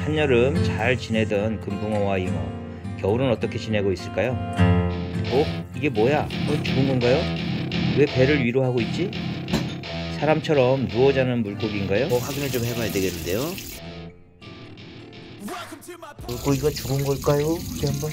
한여름 잘 지내던 금붕어와 잉어, 겨울은 어떻게 지내고 있을까요? 이게 뭐야? 죽은 건가요? 왜 배를 위로 하고 있지? 사람처럼 누워 자는 물고기인가요? 확인을 좀 해봐야 되겠는데요. 물고기가 죽은 걸까요? 우리 한번.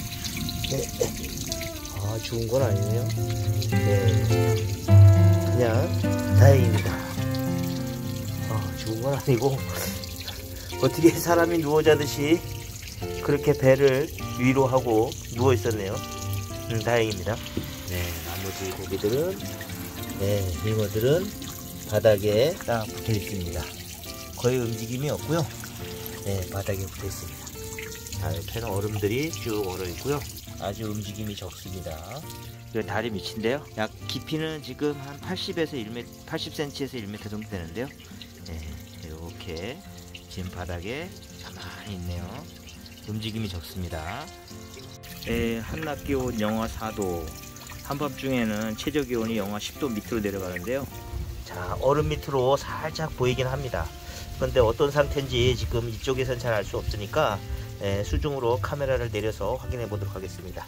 네. 죽은 건 아니네요. 네. 그냥 다행입니다. 죽은 건 아니고 어떻게 사람이 누워 자듯이 그렇게 배를 위로 하고 누워 있었네요. 다행입니다. 네, 나머지 고기들은, 잉어들은 바닥에 딱 붙어 있습니다. 거의 움직임이 없고요. 바닥에 붙어 있습니다. 옆에는 얼음들이 쭉 얼어 있고요. 아주 움직임이 적습니다. 이 다리 밑인데요. 약 깊이는 지금 한 80에서 1m, 80cm에서 1m 정도 되는데요. 이렇게 지금 바닥에 가만히 있네요. 움직임이 적습니다. 한낮 기온 영하 4도, 한밤중에는 최저 기온이 영하 10도 밑으로 내려가는데요. 자, 얼음 밑으로 살짝 보이긴 합니다. 그런데 어떤 상태인지 지금 이쪽에선 잘 알 수 없으니까 수중으로 카메라를 내려서 확인해 보도록 하겠습니다.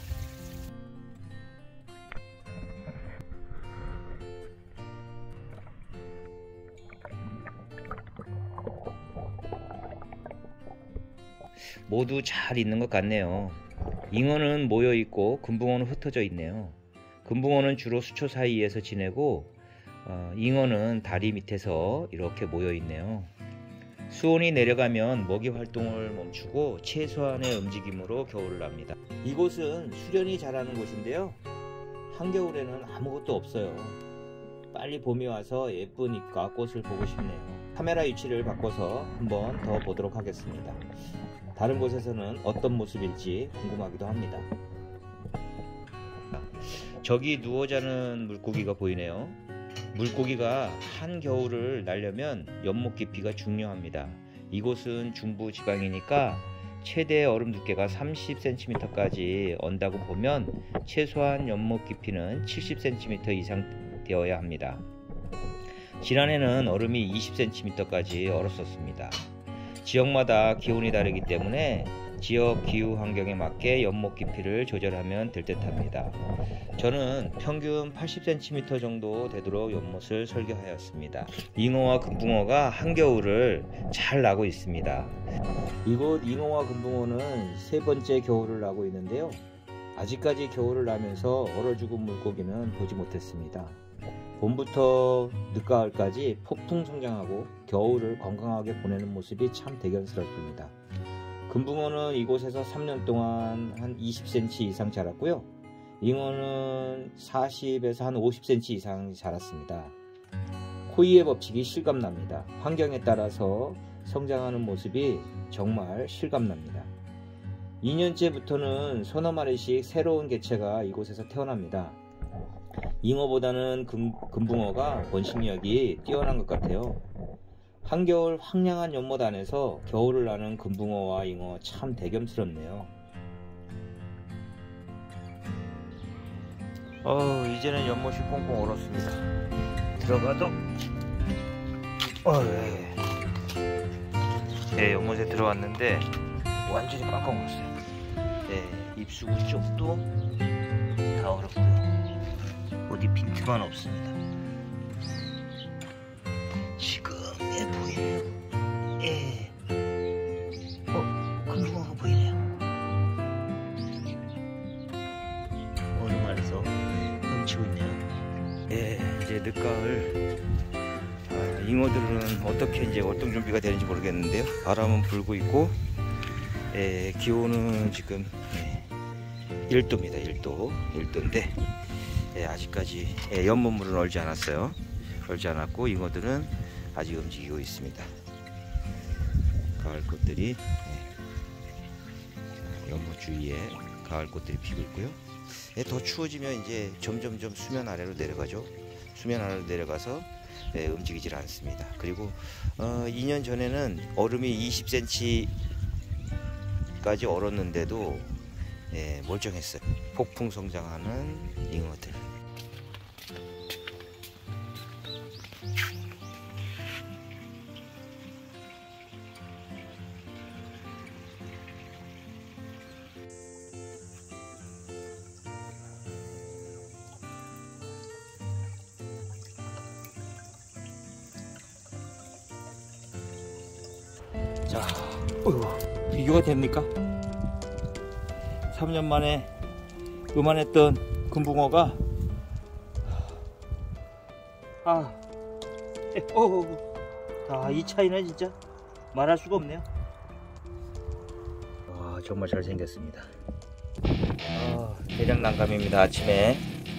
모두 잘 있는 것 같네요. 잉어는 모여 있고 금붕어는 흩어져 있네요. 금붕어는 주로 수초 사이에서 지내고 잉어는 다리 밑에서 이렇게 모여 있네요. 수온이 내려가면 먹이 활동을 멈추고 최소한의 움직임으로 겨울을 납니다. 이곳은 수련이 자라는 곳인데요. 한겨울에는 아무것도 없어요. 빨리 봄이 와서 예쁜 잎과 꽃을 보고 싶네요. 카메라 위치를 바꿔서 한번 더 보도록 하겠습니다. 다른 곳에서는 어떤 모습일지 궁금하기도 합니다. 저기 누워 자는 물고기가 보이네요. 물고기가 한겨울을 날려면 연못 깊이가 중요합니다. 이곳은 중부 지방이니까 최대 얼음 두께가 30cm까지 언다고 보면 최소한 연못 깊이는 70cm 이상 되어야 합니다. 지난해는 얼음이 20cm까지 얼었었습니다. 지역마다 기온이 다르기 때문에 지역 기후 환경에 맞게 연못 깊이를 조절하면 될 듯 합니다. 저는 평균 80cm 정도 되도록 연못을 설계하였습니다. 잉어와 금붕어가 한겨울을 잘 나고 있습니다. 이곳 잉어와 금붕어는 세 번째 겨울을 나고 있는데요. 아직까지 겨울을 나면서 얼어 죽은 물고기는 보지 못했습니다. 봄부터 늦가을까지 폭풍 성장하고 겨울을 건강하게 보내는 모습이 참 대견스럽습니다. 금붕어는 이곳에서 3년 동안 한 20cm 이상 자랐고요. 잉어는 40에서 한 50cm 이상 자랐습니다. 코이의 법칙이 실감납니다. 환경에 따라서 성장하는 모습이 정말 실감납니다. 2년째부터는 서너 마리씩 새로운 개체가 이곳에서 태어납니다. 잉어보다는 금붕어가 번식력이 뛰어난 것 같아요. 한겨울 황량한 연못 안에서 겨울을 나는 금붕어와 잉어 참 대견스럽네요. 이제는 연못이 꽁꽁 얼었습니다. 들어가도 연못에 들어왔는데 완전히 꽉꽉 얼었어요. 입수구 쪽도 다 얼었고요. 어디 빈틈만 없습니다. 지금 보이네요. 금붕어가 보이네요. 어느 말에서 훔치고 있네요. 이제 늦가을. 잉어들은 어떻게 이제 월동 준비가 되는지 모르겠는데요. 바람은 불고 있고, 기온은 지금 1도입니다. 1도인데 아직까지 연못물은 얼지 않았어요. 얼지 않았고 잉어들은 아직 움직이고 있습니다. 가을꽃들이 연못 주위에 가을꽃들이 피고 있고요. 더 추워지면 이제 점점점 수면 아래로 내려가죠. 수면 아래로 내려가서 움직이질 않습니다. 그리고 2년 전에는 얼음이 20cm까지 얼었는데도 멀쩡했어요. 폭풍 성장하는 잉어들. 자, 비교가 됩니까? 3년 만에 요만했던 금붕어가 이 차이는 진짜 말할 수가 없네요. 와, 정말 잘생겼습니다. 대략 난감입니다. 아침에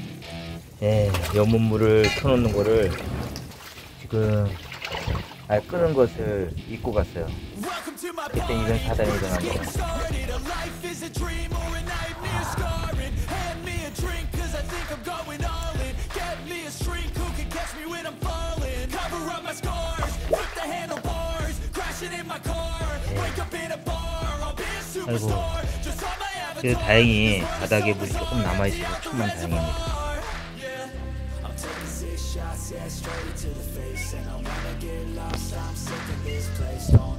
연못물을 터놓는 거를 지금 끄는 것을 잊고 갔어요. 그때 이런 사단이 일어난 거예요. 아이고, 그래도 다행히 바닥에 물이 조금 남아있어서 천만 다행입니다. Straight to the face and I'll never get lost. I'm sick of this place. Don't